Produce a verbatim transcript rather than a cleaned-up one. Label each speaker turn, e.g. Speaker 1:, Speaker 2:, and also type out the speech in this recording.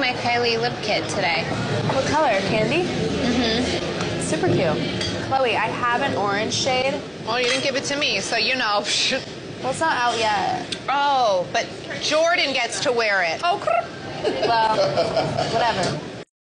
Speaker 1: my Kylie lip kit today.
Speaker 2: What color? Candy?
Speaker 1: Mm-hmm.
Speaker 2: Super cute. Chloe, I have an orange shade.
Speaker 1: Well, you didn't give it to me, so you know.
Speaker 2: Well, it's not out yet.
Speaker 1: Oh, but Jordyn gets to wear it. Oh,
Speaker 2: well, whatever.